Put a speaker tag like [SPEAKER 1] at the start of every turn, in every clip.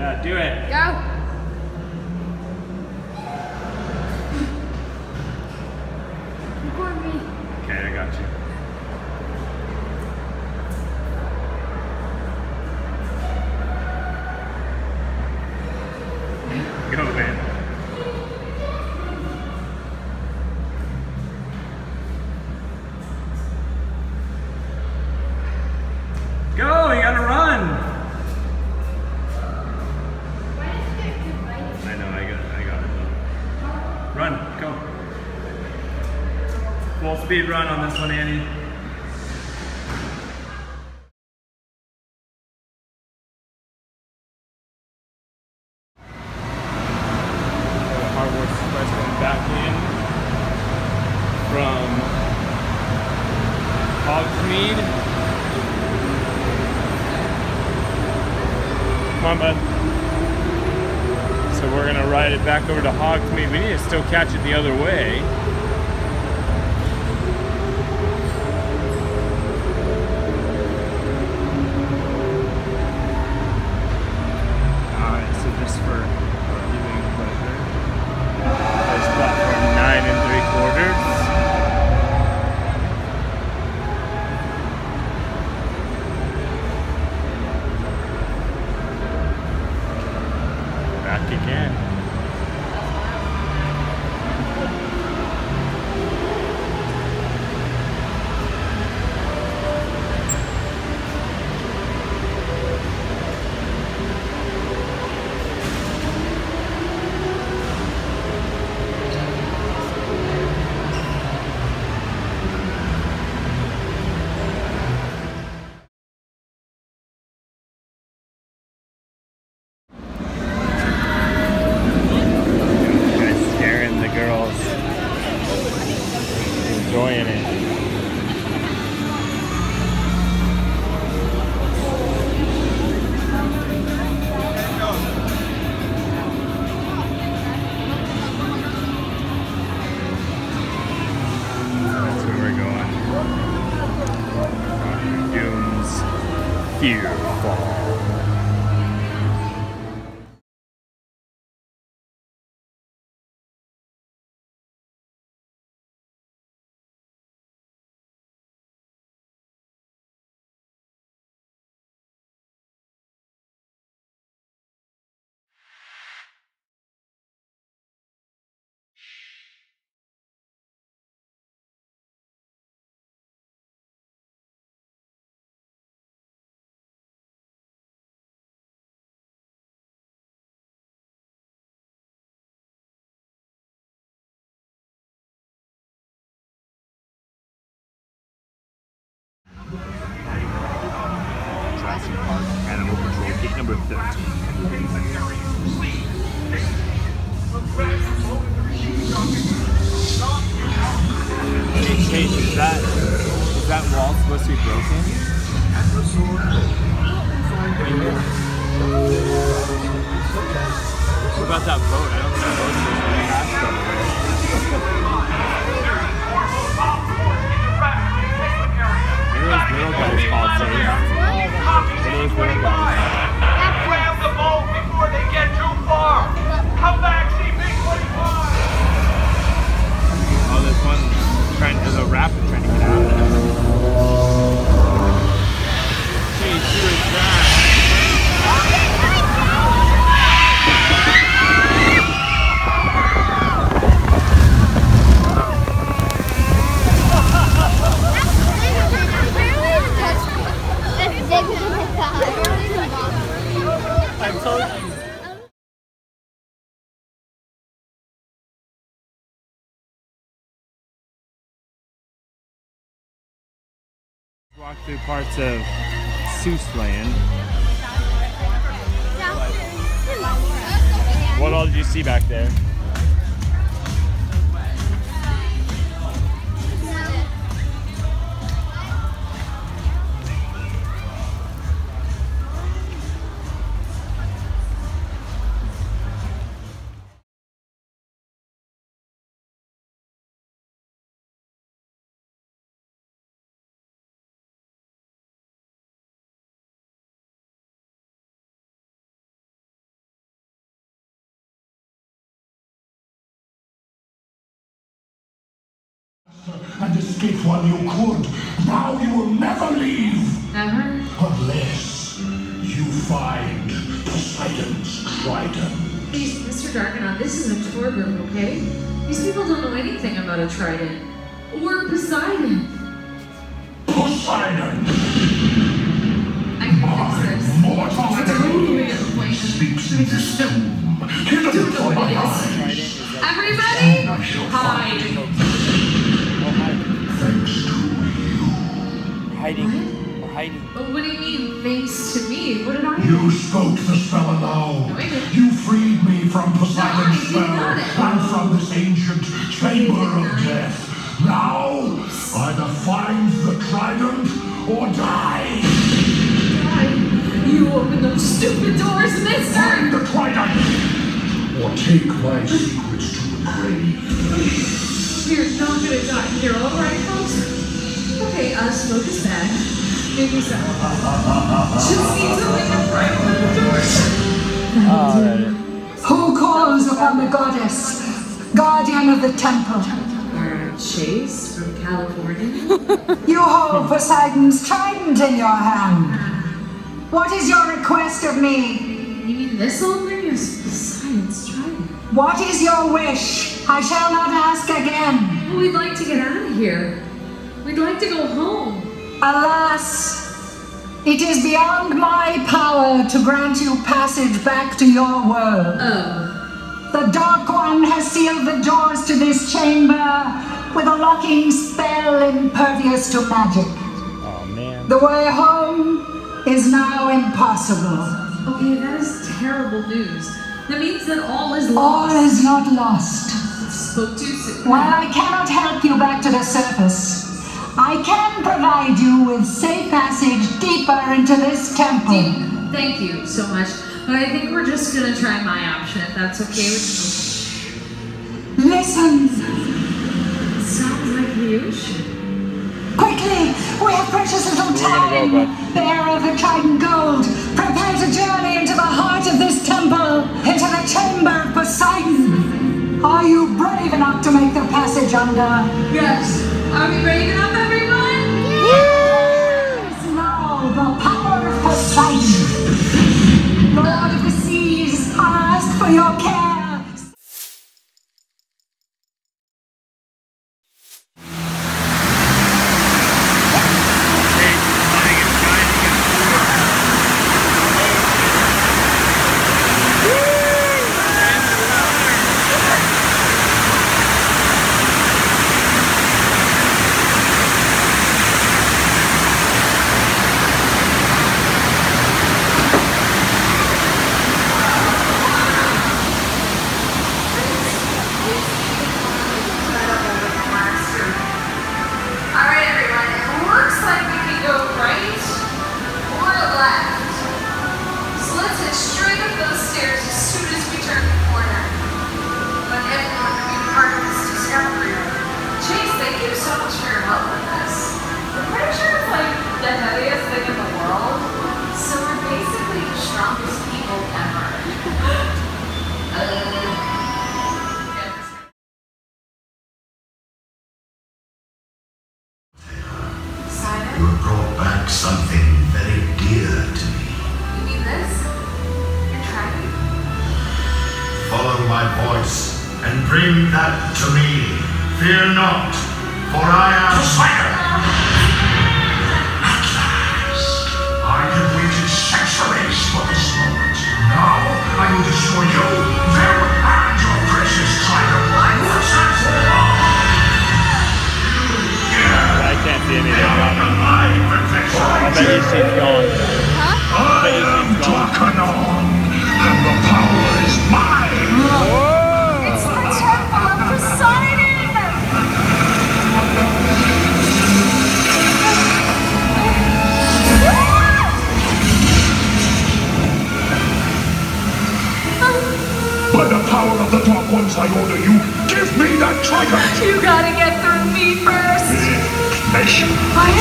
[SPEAKER 1] Yeah, do it.
[SPEAKER 2] Go. Record me.
[SPEAKER 1] Okay, I got you. Go, man. Go, you gotta run. I know, I got it though. Run, go. Full speed run on this one, Annie. Hardware Express going back in from Hogsmeade. Come on, bud. So we're gonna ride it back over to Hogsmeade. We need to still catch it the other way. Alright, so just for viewing pleasure, there's platform 9 3/4. Back again. Enjoying it. That's where we're going. Doom's Fear Fall. Jurassic Park Animal Control, gate number 13. Hey, is that wall supposed to be broken? What about that boat? I don't think the boat's supposed to be passed over there. What are those little guys called, Dave? What are those little guys?
[SPEAKER 3] Grab the boat before they get too far. Come back, CP-25.
[SPEAKER 1] Oh, this one there's a rapid trying to get out of there. Jeez, who is that? I told you. Walk through parts of Seussland. What all did you see back there?
[SPEAKER 4] and escaped while you could. Now you will never leave.
[SPEAKER 2] Never?
[SPEAKER 4] Unless you find Poseidon's trident.
[SPEAKER 2] Please, Mr. Darkanaut, this is a tour group, okay? These people don't know anything about a trident. Or Poseidon.
[SPEAKER 4] Poseidon!
[SPEAKER 2] I can fix this.
[SPEAKER 4] Mortal
[SPEAKER 2] Totally
[SPEAKER 4] enemy sleeps in this tomb. Hidden from my eyes.
[SPEAKER 2] Everybody, hide.
[SPEAKER 4] Thanks to you.
[SPEAKER 1] Hiding. We're hiding.
[SPEAKER 2] But what do you mean, thanks to me? What did I do?
[SPEAKER 4] You spoke the spell aloud.
[SPEAKER 2] No, I didn't.
[SPEAKER 4] You freed me from Poseidon's
[SPEAKER 2] No, I did
[SPEAKER 4] spell
[SPEAKER 2] not.
[SPEAKER 4] and from this ancient chamber of death. Now, either find the trident or die.
[SPEAKER 2] You open those stupid doors, mister!
[SPEAKER 4] Find the trident or take my secrets to the grave.
[SPEAKER 2] You're not gonna die here, alright, folks? Okay, smoke is bad. Maybe so. Just need something to pry open the doors.
[SPEAKER 5] Who calls upon the goddess, guardian of the temple?
[SPEAKER 2] Chase from California?
[SPEAKER 5] You hold Poseidon's trident in your hand. What is your request of me?
[SPEAKER 2] You mean this old thing is Poseidon's trident?
[SPEAKER 5] What is your wish? I shall not ask again.
[SPEAKER 2] Well, we'd like to get out of here. We'd like to go home.
[SPEAKER 5] Alas, it is beyond my power to grant you passage back to your world.
[SPEAKER 2] Oh.
[SPEAKER 5] The Dark One has sealed the doors to this chamber with a locking spell impervious to magic.
[SPEAKER 1] Oh man.
[SPEAKER 5] The way home is now impossible.
[SPEAKER 2] Okay, that is terrible news. That means that all is
[SPEAKER 5] All
[SPEAKER 2] lost.
[SPEAKER 5] is not lost.
[SPEAKER 2] Spoke too soon.
[SPEAKER 5] While I cannot help you back to the surface, I can provide you with safe passage deeper into this temple.
[SPEAKER 2] Thank you so much. But I think we're just gonna try my option, if that's okay with
[SPEAKER 5] Listen,
[SPEAKER 2] you. Sounds like you should.
[SPEAKER 5] quickly! We have precious little time! Bearer of the Trident Gold, prepare to journey into the heart of this temple, into the chamber of Poseidon! Are you brave enough to make the passage under?
[SPEAKER 2] Yes. Are we brave enough, everyone?
[SPEAKER 5] Yes! Now, the power of Poseidon! Lord of the seas, I ask for your care!
[SPEAKER 4] You have brought back something very dear to me.
[SPEAKER 2] You mean this? You're trying?
[SPEAKER 4] Follow my voice and bring that to me. Fear not, for I am Poseidon. At last, I have waited centuries for this moment. Now I will destroy you, them, and your precious trident once and for all.
[SPEAKER 1] I can't see anything.
[SPEAKER 4] My perfection.
[SPEAKER 1] I bet you she's gone.
[SPEAKER 4] I am Darkanaut, and the power is mine.
[SPEAKER 2] It's the temple of Poseidon!
[SPEAKER 4] By the power of the Dark Ones, I order you, give me that trident.
[SPEAKER 2] You gotta get through me first!
[SPEAKER 4] Nation.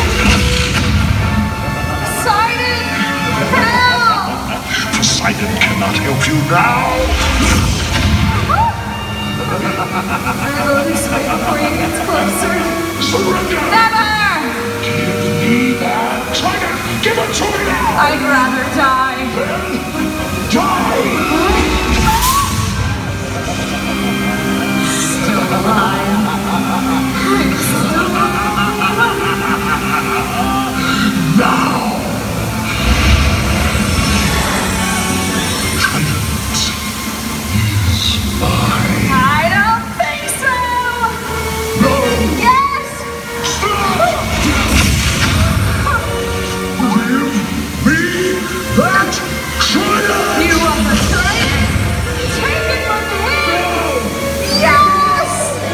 [SPEAKER 2] Poseidon! Help!
[SPEAKER 4] Poseidon cannot help you now.
[SPEAKER 2] I'll this way before he gets closer.
[SPEAKER 4] Surrender!
[SPEAKER 2] Never!
[SPEAKER 4] Give me that tiger! Give it to me now!
[SPEAKER 2] I'd rather die.
[SPEAKER 4] Then die!
[SPEAKER 2] Still alive. I'm still alive.
[SPEAKER 4] Now! Trident is mine.
[SPEAKER 2] I don't think so.
[SPEAKER 4] No!
[SPEAKER 2] Yes!
[SPEAKER 4] Stop! Give me that trident!
[SPEAKER 2] You want the trident? Take it from him! Yes!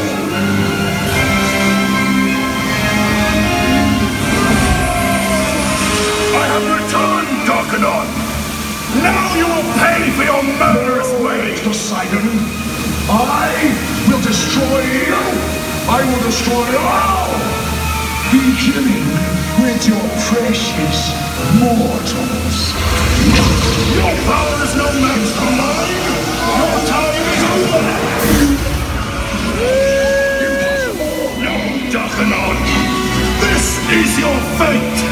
[SPEAKER 4] I have returned, Darkanon! Now you will pay for your murderous ways, Poseidon! I will destroy you! I will destroy all! Beginning with your precious mortals. Your power is no match for mine! Your time is over! Impossible! No, Darkanon! This is your fate!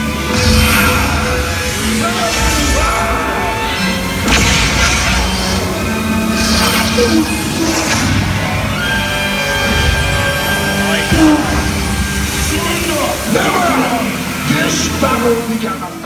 [SPEAKER 4] Never! This battle began